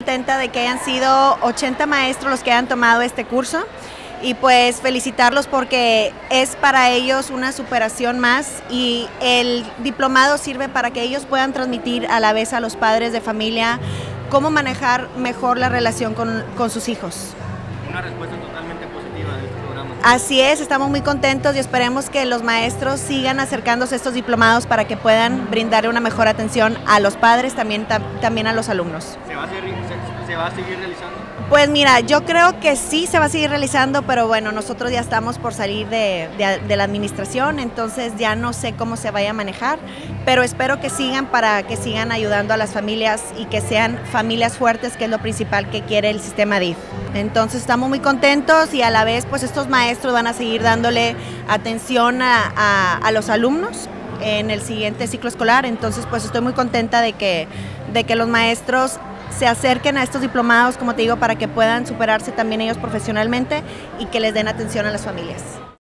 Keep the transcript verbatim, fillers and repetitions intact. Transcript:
Contenta de que hayan sido ochenta maestros los que hayan tomado este curso y pues felicitarlos porque es para ellos una superación más y el diplomado sirve para que ellos puedan transmitir a la vez a los padres de familia cómo manejar mejor la relación con, con sus hijos. Una respuesta totalmente positiva de este programa. Así es, estamos muy contentos y esperemos que los maestros sigan acercándose a estos diplomados para que puedan brindarle una mejor atención a los padres, también, tam, también a los alumnos. ¿Se va a seguir, se, se va a seguir realizando? Pues mira, yo creo que sí se va a seguir realizando, pero bueno, nosotros ya estamos por salir de, de, de la administración, entonces ya no sé cómo se vaya a manejar, pero espero que sigan para que sigan ayudando a las familias y que sean familias fuertes, que es lo principal que quiere el sistema D I F. Entonces estamos muy contentos y a la vez pues estos maestros van a seguir dándole atención a, a, a los alumnos en el siguiente ciclo escolar, entonces pues estoy muy contenta de que, de que los maestros se acerquen a estos diplomados, como te digo, para que puedan superarse también ellos profesionalmente y que les den atención a las familias.